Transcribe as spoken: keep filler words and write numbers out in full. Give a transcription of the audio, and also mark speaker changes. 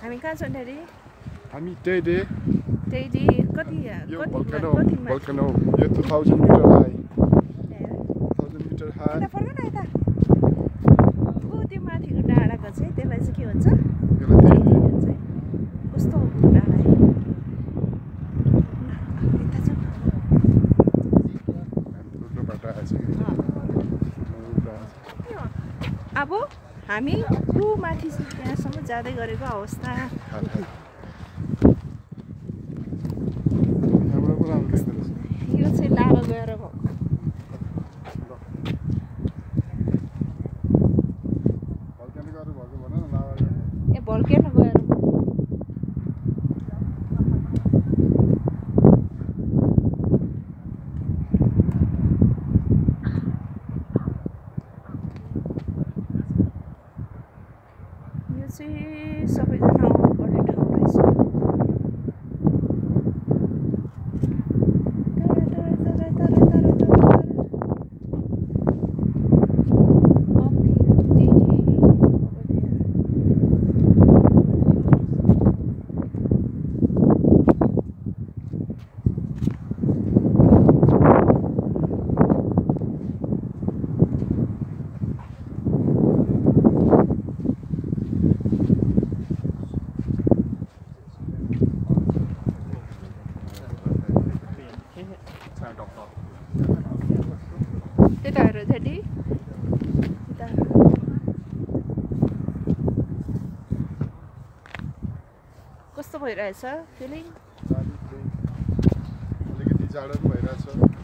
Speaker 1: हामी कहाँ छौँ ड्याडी?
Speaker 2: हामी Teide.
Speaker 1: Teide कति
Speaker 2: यो
Speaker 1: कति
Speaker 2: volcano,
Speaker 1: कति
Speaker 2: volcano. यो two thousand meter high. two thousand meter high.
Speaker 1: यता फर्क न यता। ऊ त्यो माथिको डाँडाको चाहिँ त्यसलाई चाहिँ के भन्छ?
Speaker 2: यसलाई Teide
Speaker 1: भन्छ है। कस्तो हो त्यो डाँडा? यता जाऊ।
Speaker 2: हाम्रो बाटो आएछ कि?
Speaker 1: अब हामी ऊ माथि त्यहाँसम्म जाँदै गरेको अवस्था। यो चाहिँ लाभा गएर भयो। ए भल्केनो गएर यो चाहिँ सबैजना आउनुपर्ने ठाउँ रहेछ। त्यता हेर ड्याडी त्यता कस्तो भइरहेछ फिलिङ?
Speaker 2: अलिकति जाडो पनि भइरहेछ।